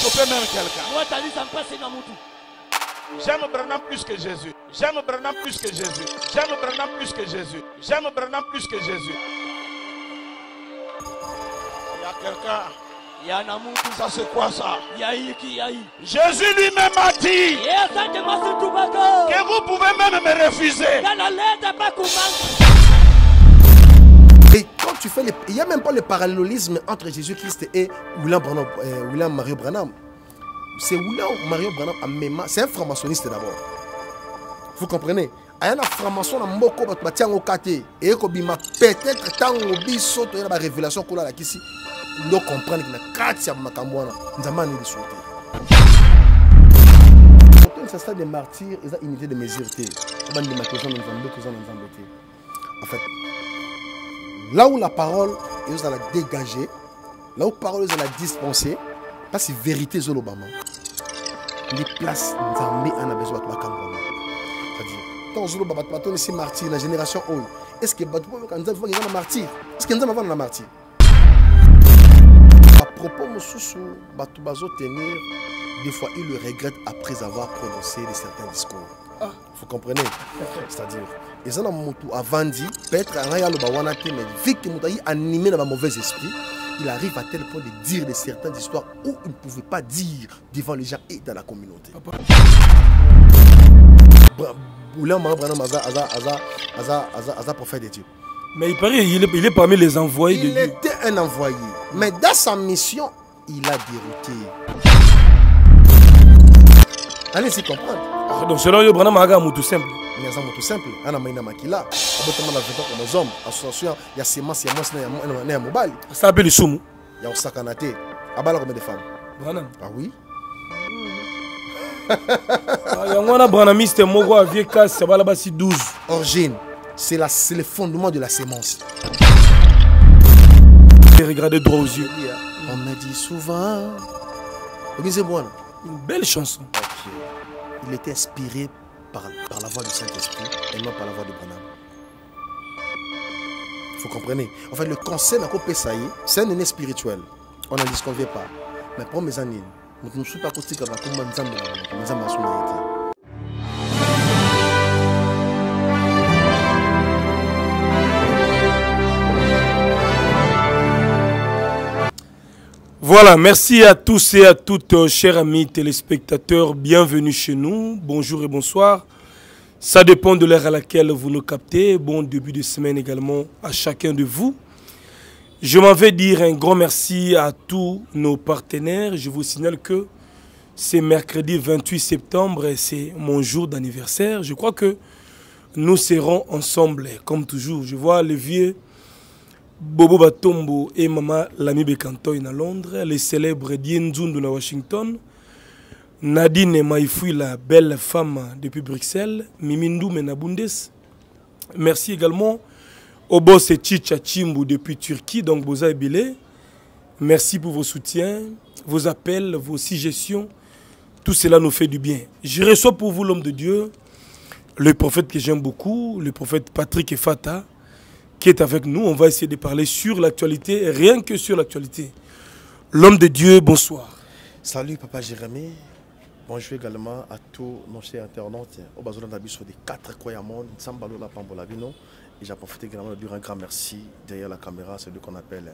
stopper même quelqu'un. J'aime Branham plus que Jésus. J'aime Branham plus que Jésus. J'aime Branham plus que Jésus. J'aime Branham plus que Jésus. Il y a quelqu'un. Ça c'est quoi ça? Jésus lui-même a dit que vous pouvez même me refuser. Et quand tu fais il n'y a même pas le parallélisme entre Jésus-Christ et William Mario Branham. C'est William Mario Branham, c'est un franc-maçonniste d'abord. Vous comprenez? Il y a un franc-maçon qui et peut-être tant que la révélation qu'on a ici, nous comprenons que la carte nous avons des sauter. C'est ça des martyrs, ils ont unité de mesure. En fait, là où la parole est à la dégager, là où la parole est à la dispenser, parce que la vérité est l'Obama. Les places d'armée en a besoin de la Cameroun. C'est-à-dire, quand on a des martyrs, la génération haut, est-ce que vous avez un martyr? Est-ce que vous avez un martyr? À propos de Bazo tenir, des fois il le regrette après avoir prononcé certains discours. Vous comprenez? C'est-à-dire, ils ont avant dit, peut-être mais vu qu'il est animé dans un mauvais esprit, il arrive à tel point de dire de certaines histoires où il ne pouvait pas dire devant les gens et dans la communauté. Prophète de Dieu. Mais il paraît il est parmi les envoyés de Dieu. Il était un envoyé. Mais dans sa mission, il a dérouté. Allez-y comprendre. Donc selon lui, Branham a tout simple. Il y a tout simple. Il y a un makila. Association, il y a sémence, il y a un mobile. Ça s'appelle le soumou. Il y a un sakanate. Abala combien de femmes? Branham. Ah oui. Il y a un branhamiste, moi, vieux casse, ça va là-bas, c'est 12. Origine, c'est le fondement de la sémence. Et regardez droit aux yeux. On me dit souvent. C'est bon. Une belle chanson. Okay. Il était inspiré par la voix du Saint-Esprit et non par la voix de Branham. Vous comprenez? En fait, le conseil n'a pas ça, c'est un aîné spirituel. On n'en disconvient pas. Mais pour mes amis, je ne suis pas caustique avec la commande. Voilà, merci à tous et à toutes, chers amis téléspectateurs. Bienvenue chez nous. Bonjour et bonsoir. Ça dépend de l'heure à laquelle vous nous captez. Bon début de semaine également à chacun de vous. Je m'en vais dire un grand merci à tous nos partenaires. Je vous signale que c'est mercredi 28 septembre et c'est mon jour d'anniversaire. Je crois que nous serons ensemble, comme toujours. Je vois le vieux Bobo Batombo et Maman Lami Bekantoy à Londres, les célèbres Dien Zundu à Washington, Nadine Maïfoui, la belle femme depuis Bruxelles, Mimindou Menabundes. Merci également au boss Chicha Chimbu depuis Turquie, donc Boza Ebele. Merci pour vos soutiens, vos appels, vos suggestions. Tout cela nous fait du bien. Je reçois pour vous l'homme de Dieu, le prophète que j'aime beaucoup, le prophète Patrick Efata, qui est avec nous. On va essayer de parler sur l'actualité, rien que sur l'actualité. L'homme de Dieu, bonsoir. Salut Papa Jérémy. Bonjour également à tous nos chers internautes. Au bas sur des 4 coins monde, Sambalo la Pambolabino. Et j'ai profité également de dire un grand merci derrière la caméra, celui qu'on appelle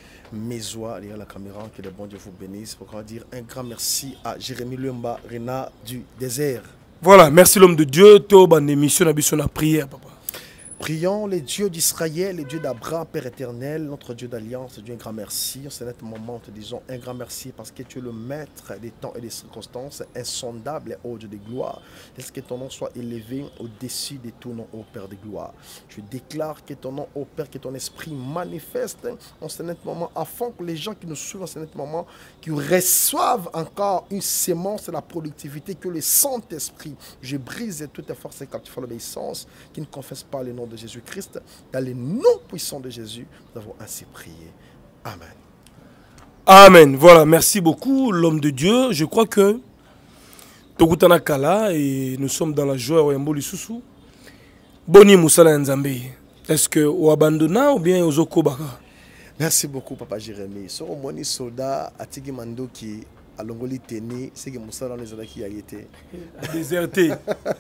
Mézois derrière la caméra. Que le bon Dieu vous bénisse. Pour dire un grand merci à Jérémy Lumba, Rena du désert. Voilà, merci l'homme de Dieu. Toba émission na prière, papa. Prions les dieux d'Israël, les dieux d'Abraham, Père éternel, notre Dieu d'alliance, Dieu un grand merci. En ce moment, te disons un grand merci parce que tu es le maître des temps et des circonstances, insondable et haut Dieu de gloire. Laisse que ton nom soit élevé au-dessus de tout nom, ô Père de gloire. Tu déclares que ton nom, ô Père, que ton esprit manifeste en ce moment, afin que les gens qui nous suivent en ce moment, qui reçoivent encore une sémence de la productivité, que le Saint-Esprit, je brise toutes les forces et captifs l'obéissance, qui ne confessent pas le nom de Jésus-Christ, dans les noms puissants de Jésus, nous avons ainsi prié. Amen. Amen. Voilà, merci beaucoup, l'homme de Dieu. Je crois que Tokutana Kala et nous sommes dans la joie au Yambo Lisusu. Boni Moussala Nzambe. Est-ce que ou abandonna ou bien aux Okobaka? Merci beaucoup, Papa Jérémy. Sur mon soldat, Atigi Mando qui alongoli teni c'est que mosala les alaki a été déserté.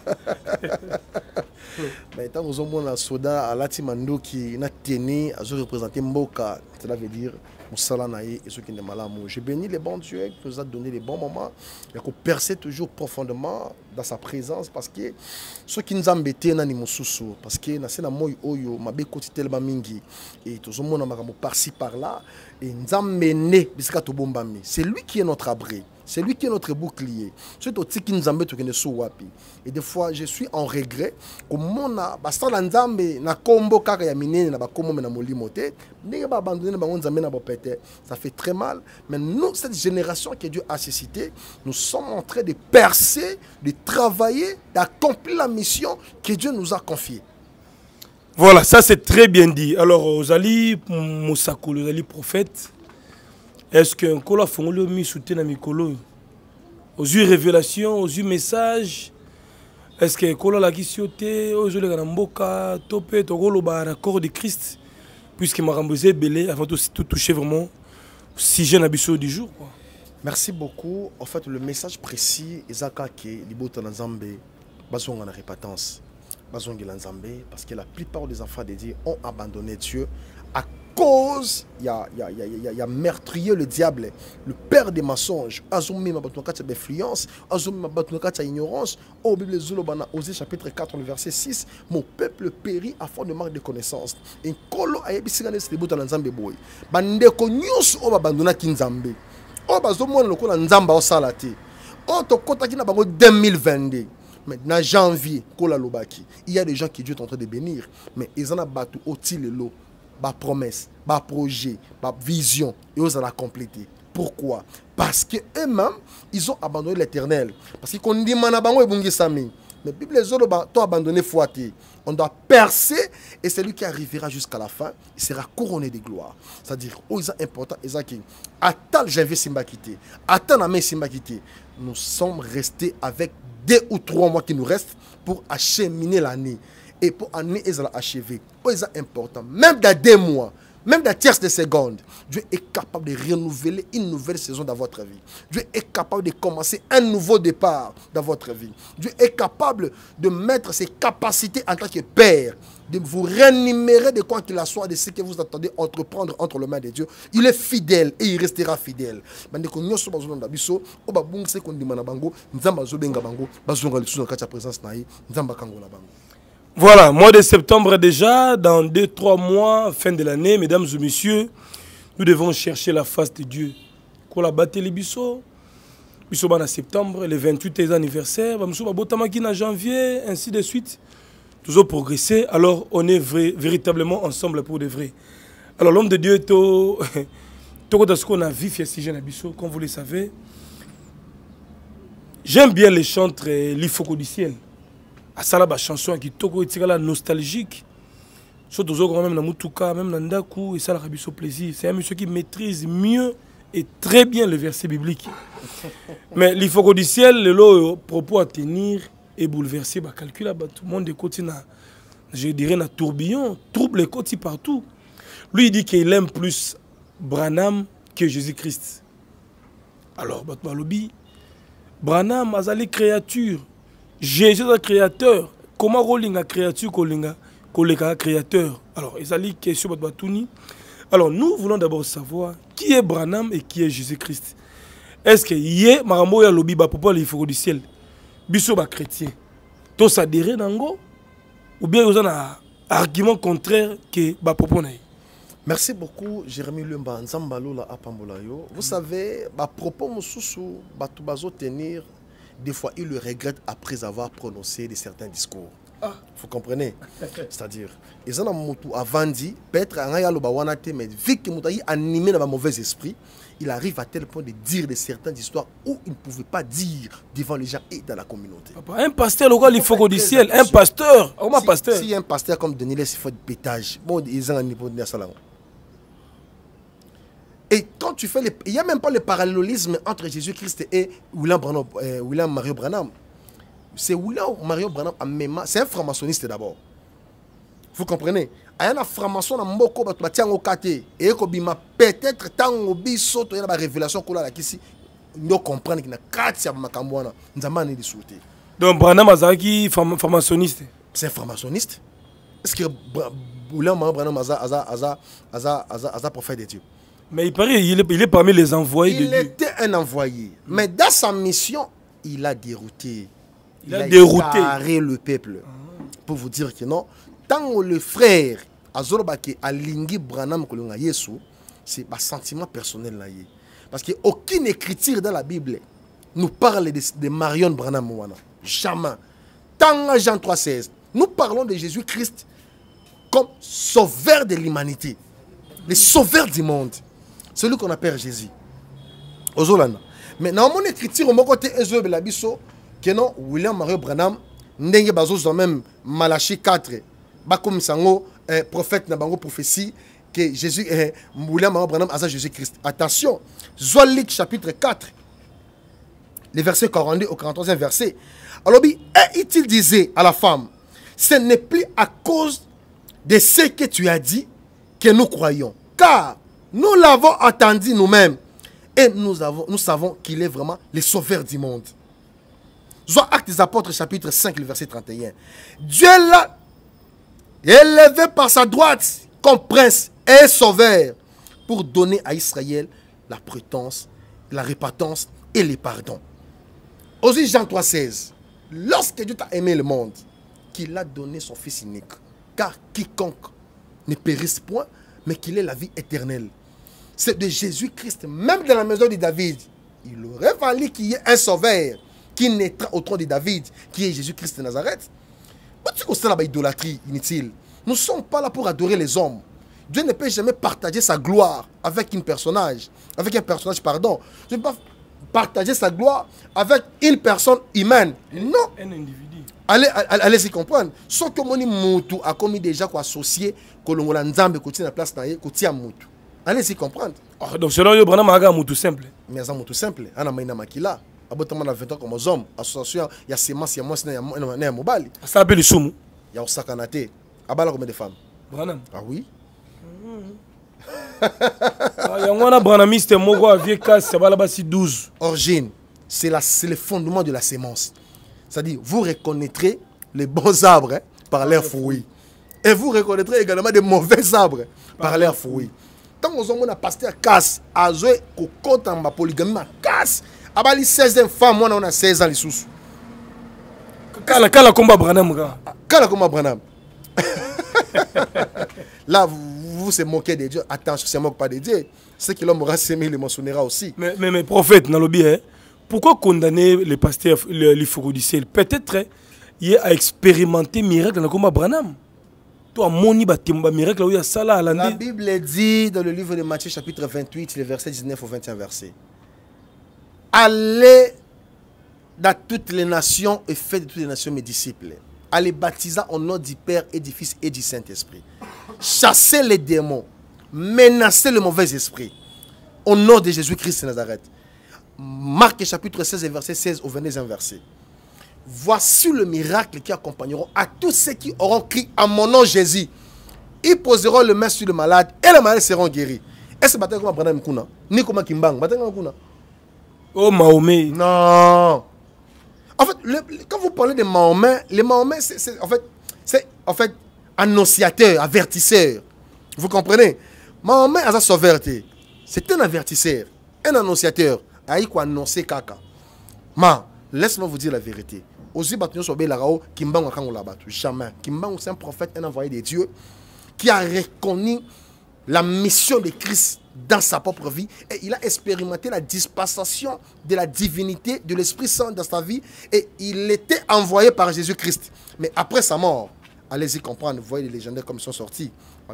mais tant aux hommes soda à lati mandoki na teni a représenter mboka, cela veut dire mosala naïe et ceux qui ne malamu. Je bénis les bons dieux qui nous a donné les bons moments et qu'on perce toujours profondément dans sa présence parce que ceux qui nous embêtent nani mosusu parce que na sena moy oyo mabe koti tellement mingi et tous hommes na makamo par-ci par-là et nzamene bisika to bombami. C'est lui qui est notre abri. C'est lui qui est notre bouclier. C'est aussi qui nous embête que ne wapi. Et des fois, je suis en regret. Comme on a bastala nzambe na kombo kaka ya minene na bakomo na molimote, ne ba abandonner ba nzambe na bopete. Ça fait très mal. Mais nous, cette génération que Dieu a suscitée, nous sommes en train de percer, de travailler, d'accomplir la mission que Dieu nous a confiée. Voilà, ça c'est très bien dit. Alors, aux Ali Moussako, aux Ali prophètes, est-ce qu'un colo a fondé mis soutien à Mikolo aux yeux révélations, aux yeux messages? Est-ce que colo la kisioté, aux yeux de Gamboka, topé, togolo ba raccord de Christ, puisque Marambosé belé avant aussi tout toucher vraiment si jeune abisso du jour quoi. Merci beaucoup. En fait, le message précis, Isaka qui libota dans Zambé, basons en répétence, basons en Zambé, parce que la plupart des enfants de Dieu ont abandonné Dieu à cause, il y a meurtrier le diable, le père des mensonges. Azumi mabatouakata d'influence, Azumi mabatouakata ignorance. Au Bible Zulobana, Osée chapitre 4, le verset 6, mon peuple périt à fond de manque de connaissance. Et Kolo ayebisigane se débute dans Nzambe boy. Bande konyus o babandona kinzambe. O bazomo na lokola Nzamba o salate. On to kota ki na bango 2022. Maintenant janvier, Kola Lobaki. Il y a des gens qui Dieu est en train de bénir, mais ils en ont battu au tilelo. Ba promesse, ba projet, ba vision, et ils ont la compléter. Pourquoi? Parce que eux-mêmes, ils ont abandonné l'éternel. Parce qu'on dit manabango et bungi sami. Mais Bible les autres ont abandonné fouaté. On doit percer et celui qui arrivera jusqu'à la fin, il sera couronné de gloire. C'est-à-dire, oh, ils sont importants, ils ont qui attends janvier simba quitté, attends la main simba quitté. Nous sommes restés avec 2 ou 3 mois qui nous restent pour acheminer l'année. Et pour l'année, ils ont achevé. C'est important. Même dans 2 mois, même dans tierce de seconde, Dieu est capable de renouveler une nouvelle saison dans votre vie. Dieu est capable de commencer un nouveau départ dans votre vie. Dieu est capable de mettre ses capacités en tant que Père, de vous rémunérer de quoi qu'il en soit, de ce que vous attendez entreprendre entre les mains de Dieu. Il est fidèle et il restera fidèle. Voilà, mois de septembre déjà, dans 2-3 mois, fin de l'année, mesdames et messieurs, nous devons chercher la face de Dieu. Quand la bataille les bisso, bisso en septembre, le 28e anniversaire, bisso botamaki en janvier, ainsi de suite. Toujours progresser, alors on est véritablement ensemble pour de vrai. Alors l'homme de Dieu, tout ce qu'on a vu, comme vous le savez, j'aime bien les chantres, l'Ifoko du ciel. À ça, la chanson qui est nostalgique. Surtout même dans Mutuka, même dans Ndaku, et ça, la rabisso plaisir. C'est un monsieur qui maîtrise mieux et très bien le verset biblique. Mais l'Ifoko du ciel, le propos à tenir et bouleverser, calculer tout le monde de côté, je dirais, un tourbillon, trouble les côtés partout. Lui, il dit qu'il aime plus Branham que Jésus-Christ. Alors, Batmalobi, Branham, Azali créature. Jésus est créateur. Comment rolling a créature kolinga créateur? Alors, Azali question Batmatouni. Alors, nous voulons d'abord savoir qui est Branham et qui est Jésus-Christ. Est-ce que yé Marambo ya lobi ba popo l'ifoko du ciel? Biso ba chrétien. To s'adhérer nango ou bien vous avez un argument contraire que ba popo na. Merci beaucoup, Jérémy Lumba Nzambalo la Apambolayo. Vous savez, ba propos mususu batu bazo tenir des fois ils le regrettent après avoir prononcé certains discours. Ah. Vous comprenez? C'est-à-dire, ils ont mutu avant dit peut-être un ya lo ba wana te mais vu que mutu animé dans un mauvais esprit, il arrive à tel point de dire de certaines histoires où il ne pouvait pas dire devant les gens et dans la communauté. Papa, un pasteur, il faut du ciel, un pasteur. Si un pasteur comme Denis, il faut de pétage. Bon, ils ont un niveau de salon. Et quand tu fais il n'y a même pas le parallélisme entre Jésus-Christ et William Mario Branham. C'est William Mario Branham, c'est un franc-maçonniste d'abord. Vous comprenez? Il y a un franc-maçon dans Mboko, et peut-être tant biso, il y a une révélation qu'on a ici. nous comprendre que na kati ya makambo wana nzamba ne disuté. Donc Branham azaki formationniste. C'est un formationniste. Est-ce que William Branham aza prophète de Dieu? Mais il paraît il est parmi les envoyés de Dieu. Il était un envoyé, mais dans sa mission, il a dérouté. Il a dérouté le peuple. Pour vous dire que non, tant que le frère Azorobake alingi Branham kolonga Yesu, c'est un sentiment personnel là. Parce qu'aucune écriture dans la Bible nous parle de Marion Branham wana. Jamais. Dans Jean 3,16, nous parlons de Jésus-Christ comme sauveur de l'humanité, le sauveur du monde, celui qu'on appelle Jésus. Ozolana. Mais dans mon écriture, mon côté Ezebe la biso, que non William Mario Branham, ndenge bazo même Malachi 4, bakom sango prophète na bango prophétie que Jésus William Mario Branham a Jésus-Christ. Attention, Luc chapitre 4, les versets 42 au 14e verset. Alors, et il disait à la femme, ce n'est plus à cause de ce que tu as dit que nous croyons, car nous l'avons entendu nous-mêmes et nous savons qu'il est vraiment le sauveur du monde. Actes des Apôtres chapitre 5, le verset 31. Dieu l'a élevé par sa droite comme prince et sauveur pour donner à Israël la prudence, la repentance et le pardon. Aussi Jean 3,16. Lorsque Dieu t'a aimé le monde, qu'il a donné son Fils unique, car quiconque ne périsse point, mais qu'il ait la vie éternelle. C'est de Jésus-Christ, même dans la maison de David, il aurait fallu qu'il y ait un sauveur qui naîtra au trône de David, qui est Jésus-Christ de Nazareth. C'est là idolâtrie inutile. Nous ne sommes pas là pour adorer les hommes. Dieu ne peut jamais partager sa gloire avec un personnage, pardon. Je ne peux pas partager sa gloire avec une personne humaine. Non. Un individu. Allez-y comprendre. Sauf que mon moutou a commis déjà quoi associé que l'on a nzambe côté la place naie côté à moutou. Allez-y comprendre. Donc selon yo Branham aga moutou simple. Mais ça moutou simple. Ana maina makila. Abotamana na 20 ans comme homme. Association il y a semence il y a moi il y a mobile. Ça appelle le sumu. Il y a osakanate. Abala combien de femmes? Branham. Ah oui. Yangwana Branhamiste moko avec casse ça va là-bas 12. Origine, c'est le fondement de la sémence. C'est-à-dire, vous reconnaîtrez les bons arbres par leurs fruits. Et vous reconnaîtrez également des mauvais arbres par leurs fruits. Tant que vous avez pasteur casse, à jouer au compte en polygamie, casse, à bali 16e femme, moi on a 16 ans les sous. Kala combat Branham gars. Kala combat Branham. Là, vous se moquez de Dieu. Attention, ne se moque pas de Dieu. Ce que l'homme aura sémé, le mentionnera aussi. Mais prophète, dans le bien, pourquoi condamner les pasteurs, les forodiciels? Peut-être il a expérimenté miracle dans le combat Branham. Toi, moni batimba miracle où il y a ça là. La Bible dit dans le livre de Matthieu, chapitre 28, les versets 19 au 21 verset. Allez dans toutes les nations et faites de toutes les nations mes disciples. Allez baptiser au nom du Père et du Fils et du Saint-Esprit. Chassez les démons. Menacez le mauvais esprit. Au nom de Jésus-Christ de Nazareth. Marc chapitre 16, verset 16 au 22e verset. Voici le miracle qui accompagneront à tous ceux qui auront crié à mon nom Jésus. Ils poseront le main sur le malade et les malades seront guéris. Est-ce que vous avez dit que ni comme Kimbang? Oh Mahomet. Non. En fait, quand vous parlez de Mahomet, les Mahomet, c'est en fait annonciateur, avertisseur. Vous comprenez? Mahomet a sa sauveté. C'est un avertisseur, un annonciateur. Il faut annoncer caca. Ma, laisse-moi vous dire la vérité. Aussi, jamais. Kimbang, c'est un prophète, un envoyé de Dieu qui a reconnu la mission de Christ dans sa propre vie et il a expérimenté la dispensation de la divinité de l'Esprit Saint dans sa vie et il était envoyé par Jésus-Christ. Mais après sa mort, allez-y comprendre, vous voyez les légendaires comme ils sont sortis.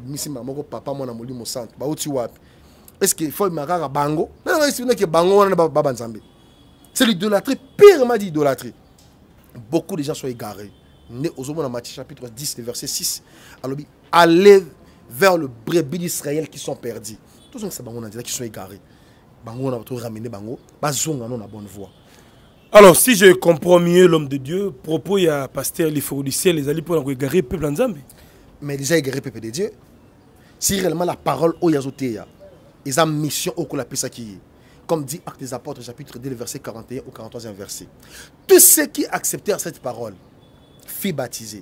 Est-ce qu'il faut me bango? C'est l'idolâtrie, purement d'idolâtrie. Beaucoup de gens sont égarés. Dans Matthieu chapitre 10, verset 6, allez vers le brebis d'Israël qui sont perdus. Tous ceux qui sont égarés. Alors, si je comprends mieux l'homme de Dieu, propos il y a pasteur les faux du ciel, les alliés pour égarer le peuple en Zambie. Mais déjà égaré le peuple de Dieu. Si réellement la parole au Yazoteya, ils ont mission au Kolapisa qui comme dit Actes des Apôtres, chapitre 2, verset 41 au 43e verset. Tous ceux qui acceptèrent cette parole furent baptisés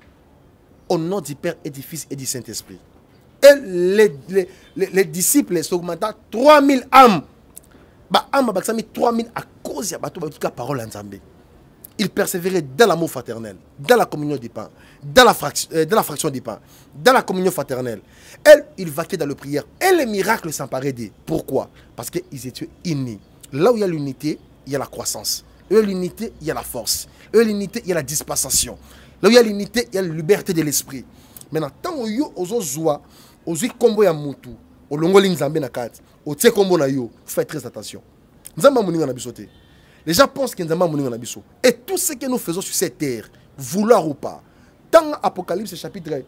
au nom du Père et du Fils et du Saint-Esprit. Et les disciples s'augmenta 3000 âmes. Âmes 3000 à cause de la parole en Zambé. Ils persévéraient dans l'amour fraternel, dans la communion du pain, dans la fraction du pain, dans la communion fraternelle. Ils vaquaient dans la prière. Et les miracles s'emparaient d'eux. Pourquoi? Parce qu'ils étaient unis. Là où il y a l'unité, il y a la croissance. Là où il y a l'unité, il y a la force. Là où il y a l'unité, il y a la dispensation. Là où il y a l'unité, il y a la liberté de l'esprit. Maintenant, tant que vous avez Ozui kombo ya mutu, olongoli nzambe na kati, otie kombo na yo, faites très attention. Nzamba moninga na biso te. Les gens pensent que nzamba moninga na biso. Et tout ce que nous faisons sur cette terre, vouloir ou pas, dans Apocalypse chapitre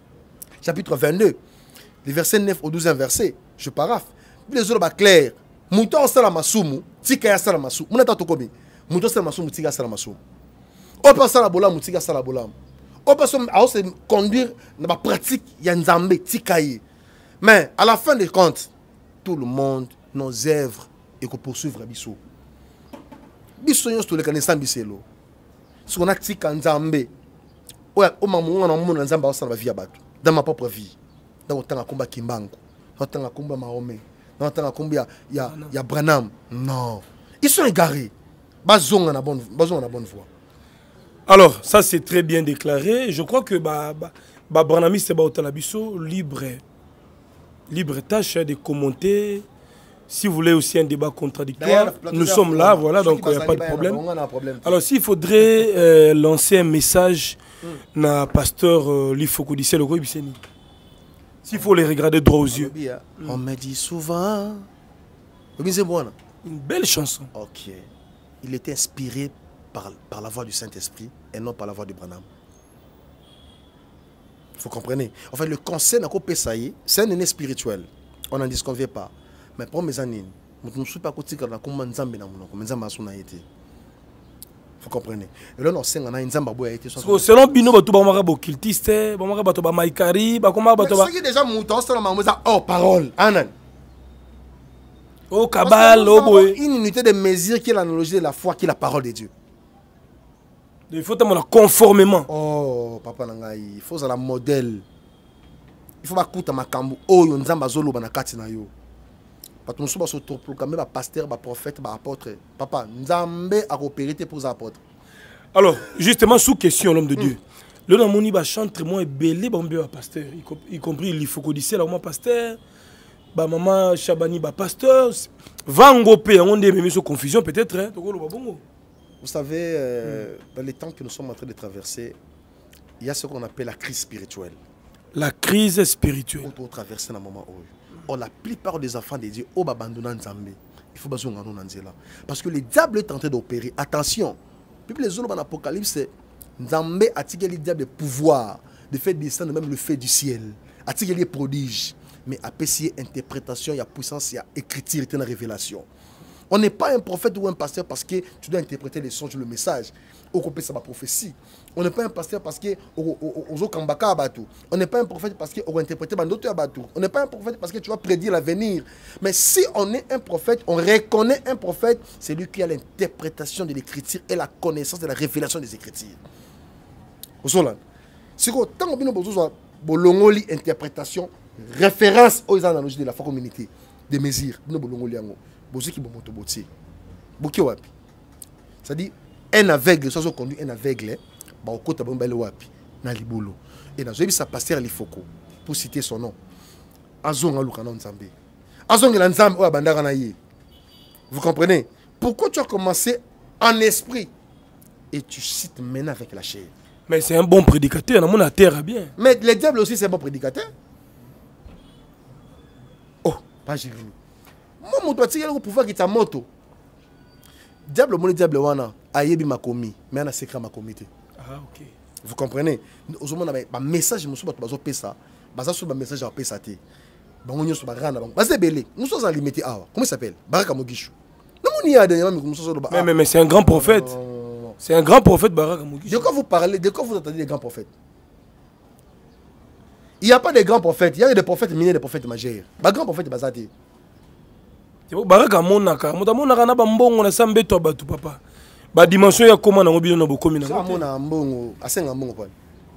22, les versets 9 au 12e verset, je paraphe. Les autres clair, mutu en sala masumu, tika ya sala masumu. Munata to komi, mutu sala masumu, tika sala masumu. Opa sala bolam, tika sala bolam. On peut se conduire dans la pratique Yanzambe, Tikaye. Mais à la fin des comptes, tout le monde, nos œuvres, et qu'on poursuivre Bissou. Bissou, nous sommes les connaissants Bisselo. Si on a Tika Nzambe, on a mon Nzamba dans la vie à battre, dans ma propre vie. Dans le temps à combat Kimbango, dans le temps à combat Mahomé, dans le temps à combat ya Branham. Non. Ils sont égarés. Bazon a la bonne voie. Alors, ça c'est très bien déclaré. Je crois que Branham c'est Baotalabiso, libre tâche de commenter. Si vous voulez aussi un débat contradictoire, nous sommes là, voilà, donc il n'y a pas de problème. Alors, s'il faudrait lancer un message à pasteur Lifoko Dissé le Biseni, s'il faut les regarder droit aux yeux. On me dit souvent. Une belle chanson. Ok. Il était inspiré par la voix du Saint-Esprit et non par la voix de Branham. Vous comprenez? En fait, le conseil n'a pas essayé, c'est un aîné spirituel. On n'en disconvient pas. Mais pour mes amis, je ne suis pas côté de la commande Nzambe na munoko, mais Nzamba suna été. Vous comprenez? Et là, on sait qu'on a Nzamba boya été. Selon Bino, batu ba mara bo cultiste, ba mara batu ba maikari, ba koma batu ba. Ce qui est déjà mouton, c'est la mamosa hors parole. Anan. Au cabal, au boy. Une unité de mesure qui est l'analogie de la foi, qui est la parole de Dieu. Il faut être conformément. Oh, papa Nangaï, il faut la modèle. Il faut que ma kambu. Oh, yon nzamba zolo bana kati na yo. Parce que nous sommes autoproclamés par pasteur, par prophète, par apôtre. Papa, nzambe a opéré pour les apôtres. Alors, justement, sous question, l'homme de Dieu. Le nom moni ba chante très moins belé bambé à pasteur, y compris il faut qu'on dise là moi pasteur, ba maman Chabani ba pasteur, Vangopé on dit mais sur confusion peut-être hein, vous savez dans les temps que nous sommes en train de traverser, il y a ce qu'on appelle la crise spirituelle. La crise spirituelle. On traverse dans le moment où or, la plupart des enfants de Dieu ont abandonné Nzambe. Il faut besoin de nous là parce que le diable est en train d'opérer. Attention. Puis les autres dans l'Apocalypse, Nzambe a tiré le diable de pouvoir, de faire descendre même le feu du ciel. A tiré les prodiges. Mais après, il y a interprétation, il y a puissance, il y a écriture, il y a révélation. On n'est pas un prophète ou un pasteur parce que tu dois interpréter les songes, le message. On prophétie. On n'est pas un pasteur parce que on n'est pas un prophète parce qu'on va interpréter on n'est pas un prophète parce que tu vas prédire l'avenir. Mais si on est un prophète, on reconnaît un prophète, c'est lui qui a l'interprétation de l'écriture et la connaissance de la révélation des écritures. Si tant que nous avons interprétation, référence aux analogies de la foi communauté, des mesures, c'est-à-dire, un aveugle, soit conduit un aveugle, et dans ça pasteur Lifoko, pour citer son nom. Vous comprenez? Pourquoi tu as commencé en esprit et tu cites maintenant avec la chair? Mais c'est un bon prédicateur, on a terre bien. Mais le diable aussi c'est un bon prédicateur. Oh, pas j'ai vu. Moi, je suis pouvoir qui t'a moto. Diable, mon diable, wana, ayebi makomi, mais on a secret makomi. Ah, ok. Vous comprenez? Aujourd'hui, on a un message, je suis pas ça. Basa sur un message à pesa té. Bango nyo so ba rana bango. Basa belé. Nous sommes en limité awa. Comment il s'appelle? Baraka Mogishu. Non mon ya dernièrement mais nous sommes mais c'est un grand prophète. C'est un grand prophète Baraka Mogishu. De quoi vous parlez? De quoi vous entendez des grands prophètes? Il n'y a pas de grands prophètes, il y a des prophètes minés, des prophètes majeurs. Ba grand prophète basaté. baraka monaka moto monaka na bambongo na sambe to batu papa ba dimension ya koma na ngobino na bokomi na ça mona mbongo asenga mbongo pa.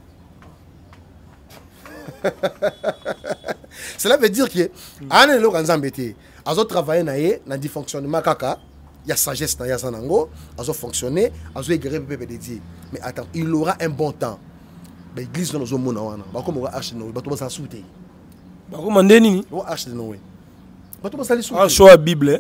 Cela veut dire que ane lo kanzambe te azo travailler na ye na di fonctionnement kaka ya sagesse na ya sanango azo fonctionner azo égarer pepe de Dieu mais attends il aura un bon temps ba église no zo mona wana ba comme arche no ba to ba sa souté ba ko mande nini o arche no we ba to ba sali souté ah show la bible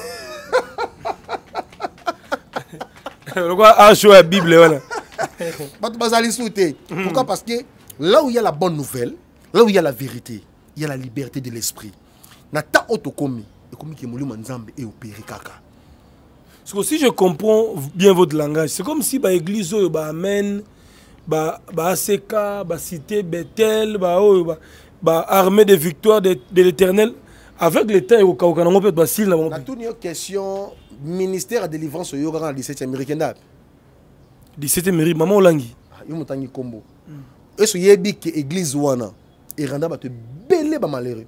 pourquoi ah show la bible voilà ba to ba sali souté pourquoi parce que là où il y a la bonne nouvelle, là où il y a la vérité, il y a la liberté de l'esprit. Nata otokomi, et comme qui moulu manzambe et opéré kaka. Parce que si je comprends bien votre langage, c'est comme si ba église ba amen, ba ACK, ba cité Bethel, ba armée de victoire de l'Éternel avec l'État et au Kaoukanango peut basil na. Na toute une question ministère de délivrance au yoga dans le 17e américain. 17e mairie maman Olangi. Yo motangi kombo. Est-ce qu'il y a une église wana et renda ba te belé ba malheureux.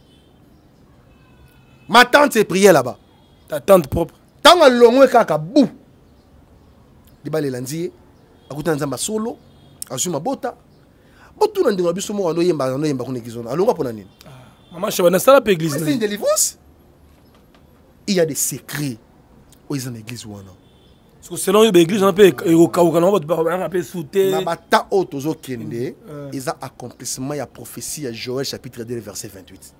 Ma tante est priée là-bas. Ta tante propre. Tant longue kaka bou. Di ba le landier, akuta nzamba solo, azuma bota. Botu na ndinga biso mo ando yemba ko église wana. Alonga pona nini? Maman chabana sala pe église. C'est une délivrance. Il y a des secrets aux églises wana. Parce que selon l'église, on peut rappeler souté. Nabata otozo kende, ils ont accomplissement ya prophétie à Joël chapitre 2 verset 28.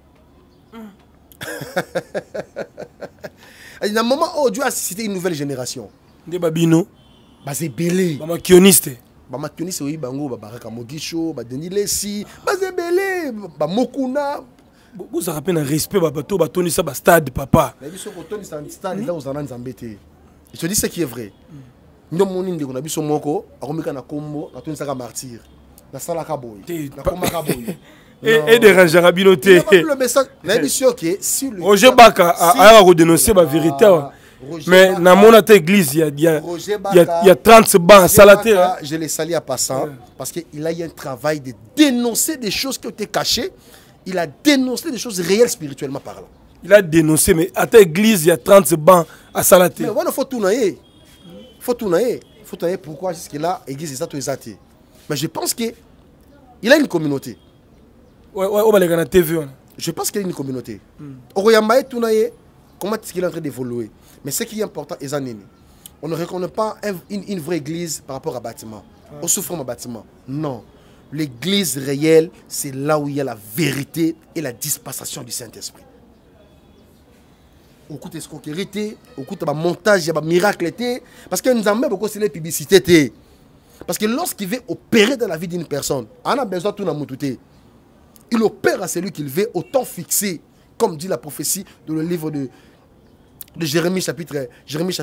Il y a un moment où Dieu a suscité une nouvelle génération. Des babino. Bah c'est belé. Bah makioniste. Bah makioniste oui bango bah baraka mogisho bah Denis Lessi bah c'est belé bah Mokuna. Vous avez rappelé un respect bah bateau bah Tony ça bah stade papa. Mais biso ko Tony stade là aux anans zambété. Je te dis ce qui est vrai. Nous sommes en train de se moko, akomika na kombo, na tuni saka martyr. Na sala kaboy. Na koma kaboy. Et déranger rabinoté. Le message, la mission qui est si le Roger Baka a redénoncé la vérité. Mais dans mon église, il y a 30 bancs à salater. Je l'ai sali à passant parce qu'il a eu un travail de dénoncer des choses qui ont été cachées. Il a dénoncé des choses réelles spirituellement parlant. Il a dénoncé, mais à ta église, il y a 30 bancs à salater. Mais voilà, il faut tout naïe. Il faut tout naïe. Il faut tout naïe. Pourquoi est-ce que là, l'église est exatée. Mais je pense qu'il a une communauté. Ouais, on va aller regarder la TV. Je pense qu'il a une communauté. Oroyamae tout naïe. Comment est-ce qu'il est en train d'évoluer? Mais ce qui est important, on ne reconnaît pas une vraie église par rapport à bâtiment. On souffre d'un bâtiment. Non. L'église réelle, c'est là où il y a la vérité et la dispensation du Saint-Esprit. Au coup de escroquerie, au coup de montage, il y a des miracles. Parce que nous avons beaucoup de publicité. Parce que lorsqu'il veut opérer dans la vie d'une personne, on a besoin de tout le. Il opère à celui qu'il veut au temps fixé. Comme dit la prophétie dans le livre de Jérémie chapitre 2.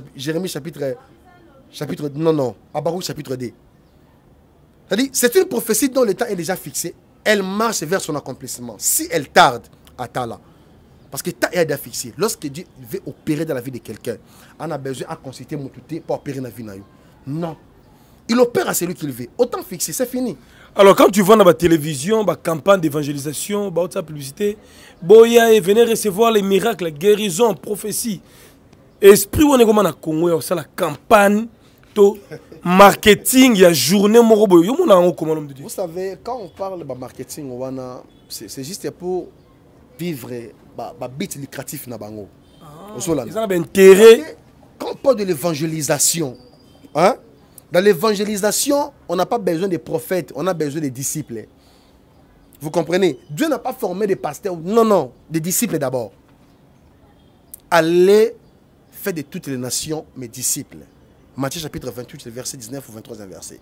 C'est-à-dire, c'est une prophétie dont le temps est déjà fixé. Elle marche vers son accomplissement. Si elle tarde, attends-la. Parce que le temps est déjà fixé. Lorsque Dieu veut opérer dans la vie de quelqu'un, on a besoin de consulter mon touté pour opérer dans la vie. Non. Il opère à celui qu'il veut. Autant fixé, c'est fini. Alors, quand tu vois dans la télévision, la campagne d'évangélisation, la publicité, Boya et venez recevoir les miracles, la guérison, la prophétie. Esprit, on est comme en Congo, c'est la campagne, marketing, il y a journée, vous savez, quand on parle de marketing, c'est juste pour vivre bit lucratif na bango. Ils ont intérêt. Quand on parle de l'évangélisation, hein? Dans l'évangélisation, on n'a pas besoin de prophètes, on a besoin de disciples. Vous comprenez? Dieu n'a pas formé des pasteurs. Non, non, des disciples d'abord. Allez faire de toutes les nations mes disciples. Matthieu chapitre 28, verset 19 ou 23 verset.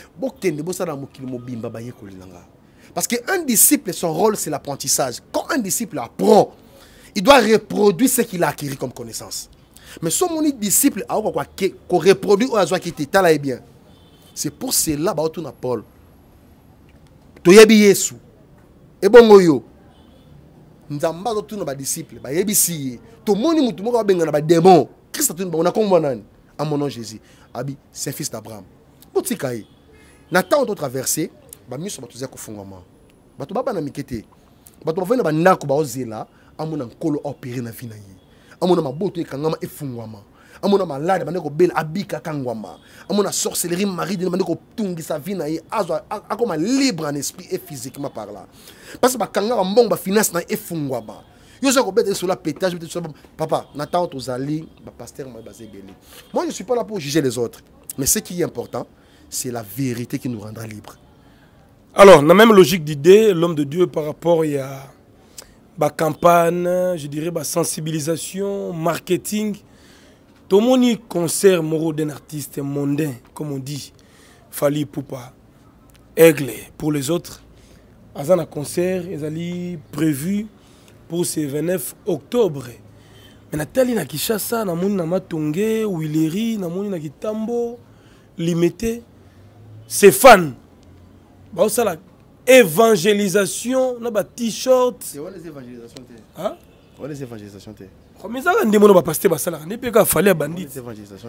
Parce qu'un disciple, son rôle, c'est l'apprentissage. Quand un disciple apprend, il doit reproduire ce qu'il a acquis comme connaissance. Mais si mon disciple a reproduit qui était bien. C'est pour cela que tu as Paul. Tu as Yesu. Et bon yo. Nzamba to na disciple ba yebisi. To moni mutu moko benga na démon. Christ tu na kombo nani? À mon nom Jésus. Abi, c'est fils d'Abraham. Botika yi. Na temps de traverser, ba miso ba tuza ko fungama. Ba to baba na mikete. Ba to ba vena ba ndako ba ozela, amona nkolo opérer na vie na yi. amona maboto ekangama efungwama amona malade bande ko bela abika kangwama amona sorcellerie marie de bande ko tungisa vie na ye azwa akoma libre en esprit et physiquement par là parce que bakanga mbongo ba finance na efungwama yo zo ko bete sur la pétage bete sur papa natao tozali ba pasteur moi basé belé moi je suis pas là pour juger les autres mais ce qui est important c'est la vérité qui nous rendra libres. Alors, dans la même logique d'idée, l'homme de Dieu par rapport à la campagne, je dirais, la sensibilisation, marketing, tout le monde concert moraux d'un artiste mondain, comme on dit, Fally Ipupa, Aigle, pour les autres. Dans un concert, ils allaient prévu pour ce 29 octobre. Mais Nathalie na Kishasa, na moni na Matongé, Willery, na moni na Kitambo, Limité, ses fans. Bah, ça la évangélisation, na ba t-shirt. C'est quoi les évangélisations? Hein? Ouais, les évangélisations. Mais ça, on demande à passer ça là. N'est pas fallait bandit. Les évangélisations.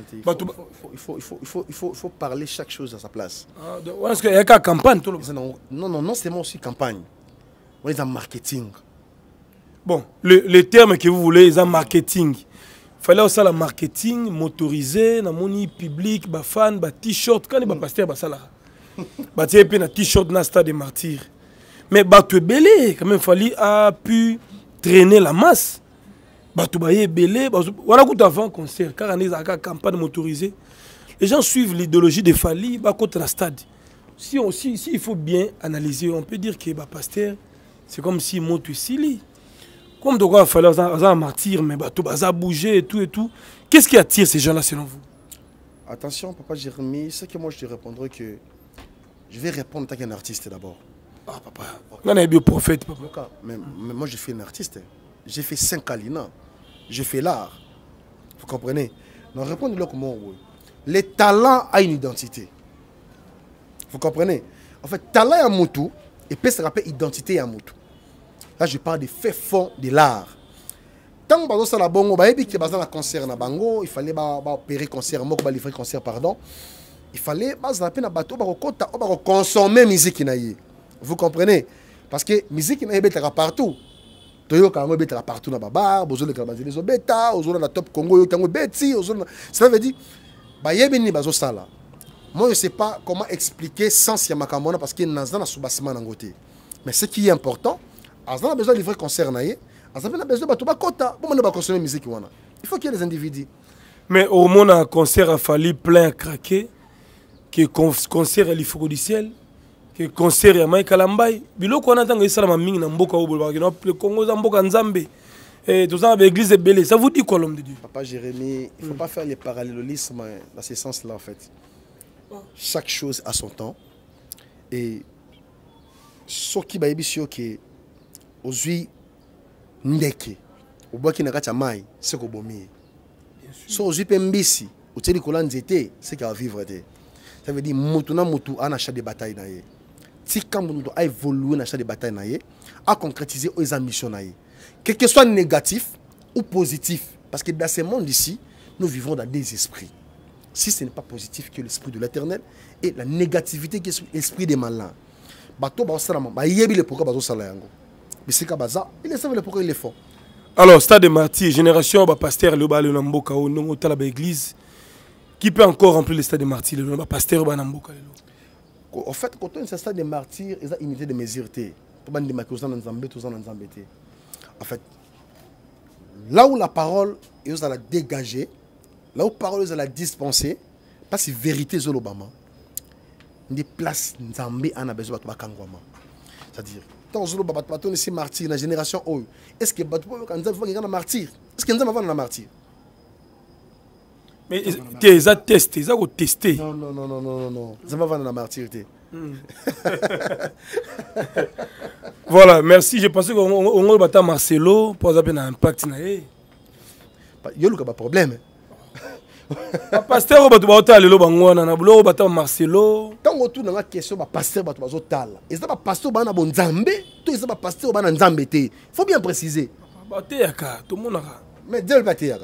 Il faut parler chaque chose à sa place. Est-ce qu'il y a une campagne? Non, c'est moi aussi campagne. On est en marketing. Bon, le terme que vous voulez, c'est marketing. Il fallait aussi la marketing motorisé, na moni public, ba fan, ba t-shirt, quand il va passer ça là. Bah tu es un t-shirt dans stade des martyrs. Mais bah tu es belé, quand même Fally a pu traîner la masse. Bah tu es belé, voilà coup avant concert, car on est à la campagne motorisée. Les gens suivent l'idéologie de Fally, bah contre la stade. Si il faut bien analyser, on peut dire que bah pasteur, c'est comme si monte ici. Comme de quoi il fallait un martyr, mais bah tu vas bouger et tout. Qu'est-ce qui attire ces gens-là selon vous? Attention, papa Jérémy, c'est que moi je te répondrai que je vais répondre en tant qu'un artiste d'abord. Ah papa, on a un bioprophète papa. Mais moi je suis un artiste. J'ai fait 5 Alina. Je fais l'art. Vous comprenez? Non, répondez-le comment. Les talents ont une identité. Vous comprenez? En fait, talent est un moutou et peut se rappeler identité à moutou. Là, je parle des faits fonds de l'art. Tant que ça la bongo, il fallait un concert na bango, il fallait opérer concert, livrer concert pardon. Il fallait consommer musique naïe. Vous comprenez? Parce que musique naïe est partout. Toyo quand même partout na babar, besoin de calmaser les bêta, besoin de top Congo, tango beti, ça veut dire ba yebini bazo sala. Moi je sais pas comment expliquer sans yamakamona parce que nazana soubassement nangote. Mais ce qui est important, azana besoin de livrer concert naïe, azana besoin de kota, pour ne consommer musique wana. Il faut qu'il y ait des individus. Mais au moins un concert a fallu plein à craquer. Que concert à l'Ifoko du ciel, que concert à Mike Kalambay. Biloko on entend que ça m'a mis dans Mboka Obo, le Congo Zamboka Nzambe. Et tout ça avec l'église est belé. Ça vous dit quoi l'homme de Dieu? Papa Jérémy, il ne faut pas faire les parallélismes dans ce sens-là en fait. Chaque chose a son temps. Et ce qui va être que aujourd'hui ndeke, au bois qui n'a qu'à mai, c'est qu'on bombe. So aujourd'hui pembisi, au télé colant d'été, c'est qu'il va vivre. Ça veut dire que mutu a achat de bataille na ye. Si quand mutu a évolué dans achat de bataille na ye, a concrétisé aux ambitions na ye. Quel que soit négatif ou positif, parce que dans ce monde ici, nous vivons dans des esprits. Si ce n'est pas positif que l'esprit de l'Éternel et la négativité qui est l'esprit des malins. Bato ba salama, ba yebi le pourquoi bazo sala yango. Bisika baza, il est savait le pourquoi il est fort. Alors stade de martyrs, génération ba pasteur le ba le namboka au non au ba église. Qui peut encore remplir le stade des martyrs? Le pasteur Banamboka. En fait, quand on est un stade des martyrs, il y a une unité de mesure. En fait, là où la parole est à la dégager, là où la parole est à la dispenser, parce que vérité est l'Obama. Des places Nzambé en a besoin de Kangwama. C'est-à-dire, tant que nous sommes martyrs dans la génération, est-ce que Nzambé va martyr? Est-ce que Nzambé va dans la martyr? Mais ils ont testé, ils ont testé. Non. Ça va vendre la martyrité. Voilà, merci. Je pensais qu'on va Marcelo pour avoir un impact. Il y a un problème. Pasteur, on va aller au Bata Marcelo. Tant que tu as une question, pasteur, tu vas aller. Est-ce que pasteur va aller Nzambe? Tout est pasteur va aller Nzambe. Il faut bien préciser. Tout le monde a. Mais Dieu va te.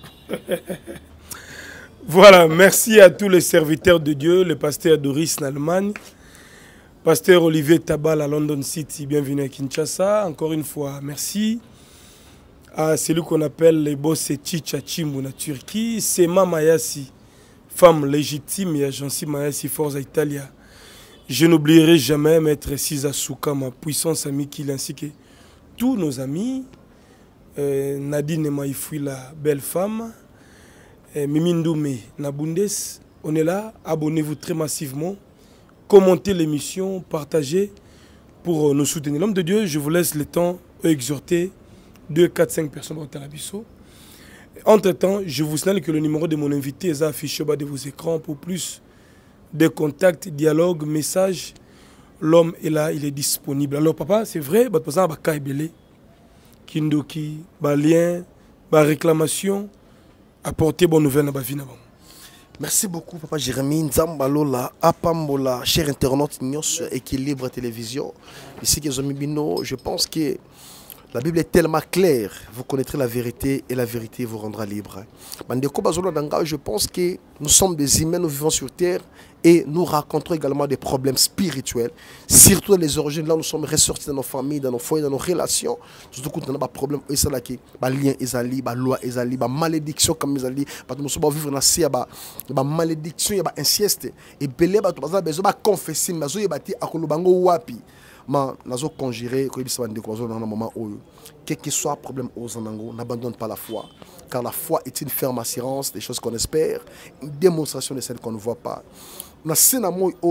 Voilà, merci à tous les serviteurs de Dieu, le pasteur Doris en Allemagne, pasteur Olivier Tabal à London City, bienvenue à Kinshasa, encore une fois, merci. à celui qu'on appelle les boss Chicha Chimbo en Turquie, c'est Mayasi, femme légitime et agence Mayasi Forza Italia. Je n'oublierai jamais Maître Sisa Souka, ma puissance amie qu'il ainsi que tous nos amis, Nadine Maïfoui, la belle femme, Mimindoume Nabundes. On est là, abonnez-vous très massivement, commentez l'émission, partagez pour nous soutenir. L'homme de Dieu, je vous laisse le temps exhorter 2, 4, 5 personnes au Tarabiso. Entre-temps, je vous signale que le numéro de mon invité est affiché au bas de vos écrans pour plus de contacts, dialogues, messages. L'homme est là, il est disponible. Alors papa, c'est vrai, par exemple, Kaibele, Kindoki, lien, réclamation, apporter bonne nouvelle dans la vie. Merci beaucoup, Papa Jérémy. Nzambalola, Apambola, cher internaute, Équilibre Télévision. Ici, je pense que la Bible est tellement claire. Vous connaîtrez la vérité et la vérité vous rendra libre. Je pense que nous sommes des humains, nous vivons sur terre et nous racontons également des problèmes spirituels. Surtout dans les origines, là nous sommes ressortis dans nos familles, dans nos foyers, dans nos relations. Surtout quand on a des problèmes, il y a des liens, des lois, des malédictions comme ils ont dit. Parce que nous sommes vivre dans des malédictions, des incestes. Et belé, nous avons confessé, nous avons dit à Kolobango Wapi. Mais nous avons conjuré, quel que soit le problème aux Anango, n'abandonne pas la foi. Car la foi est une ferme assurance des choses qu'on espère, une démonstration de celles qu'on ne voit pas. La seule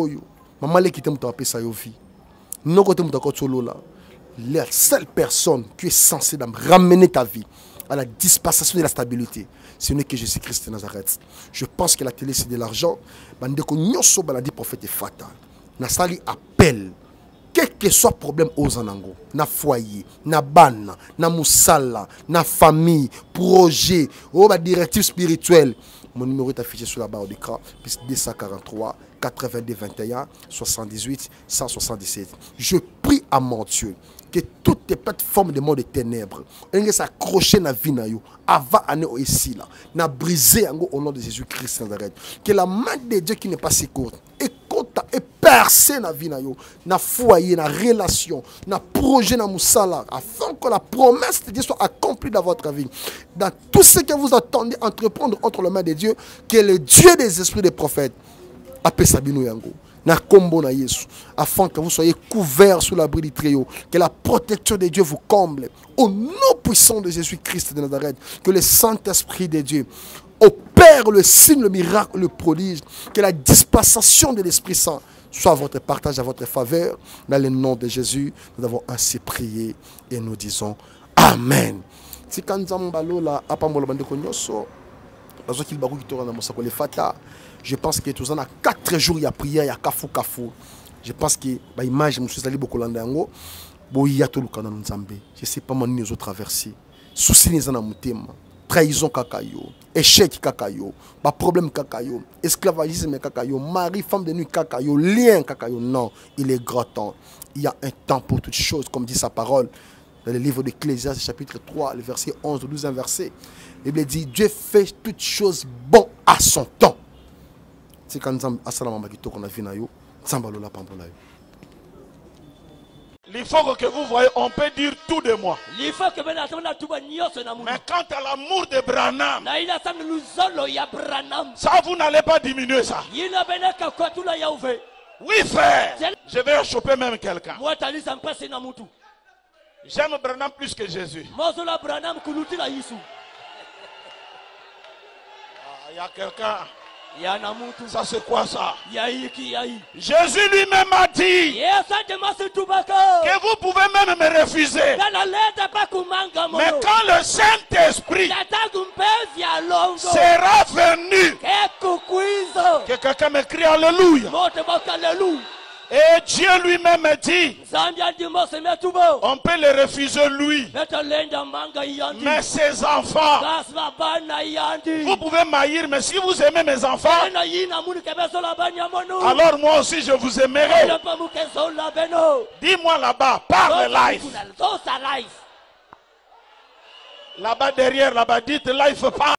personne qui est censée ramener ta vie à la dispensation de la stabilité, ce n'est que Jésus-Christ de Nazareth. Je pense que la télé c'est de l'argent. Le prophète est fatal. Nasali appelle. Quel que soit le problème aux Anango, na foyer, na ban, na moussala, na famille, projet, directive spirituelle. Mon numéro est affiché sur la barre d'écran, 243 82 21 78 177. Je prie à mon Dieu que toutes les plateformes de monde de ténèbres, elles s'accrochent dans la vie avant d'aller ici là, na briser au nom de Jésus-Christ Nazareth. Que la main de Dieu qui n'est pas si courte et percer na vie na foyer, na relation, na projet na moussala, afin que la promesse de Dieu soit accomplie dans votre vie. Dans tout ce que vous attendez entreprendre entre les mains de Dieu, que le Dieu des esprits des prophètes appelle Sabino Yango. Na kombo na Yesu, afin que vous soyez couverts sous l'abri du Très-Haut, que la protection de Dieu vous comble. Au nom puissant de Jésus-Christ de Nazareth, que le Saint-Esprit de Dieu opère le signe, le miracle, le prodige, que la dispensation de l'Esprit Saint soit votre partage à votre faveur. Dans le nom de Jésus, nous avons ainsi prié et nous disons Amen. Je pense que tous en a 4 jours il y a prière, il y a kafou kafou. Je pense que l'image je suis allé beaucoup landango. Il y a tout le canal Nzambe. Je sais pas mon autres traversées. Souci les en amutema. Trahison kakayo, échec kakayo, problème kakayo, esclavagisme kakayo, mari, femme de nuit kakayo, lien kakayo. Non, il est grand temps. Il y a un temps pour toutes choses, comme dit sa parole dans le livre d'Ecclésiaste, chapitre 3, le verset 11, 12 verset. La Bible dit Dieu fait toutes choses bon à son temps. C'est quand nous avons vu il faut que vous voyez, on peut dire tout de moi. Mais quant à l'amour de Branham, ça vous n'allez pas diminuer ça. Oui frère, je vais choper même quelqu'un. J'aime Branham plus que Jésus. Il y a quelqu'un. Ça c'est quoi ça? Jésus lui-même a dit que vous pouvez même me refuser. Mais quand le Saint-Esprit sera venu, que quelqu'un me crie Alléluia. Et Dieu lui-même dit, on peut le refuser lui, mais ses enfants, vous pouvez m'haïr, mais si vous aimez mes enfants, alors moi aussi je vous aimerai. Dis-moi là-bas, parle life. Là-bas derrière, là-bas, dites life, parle.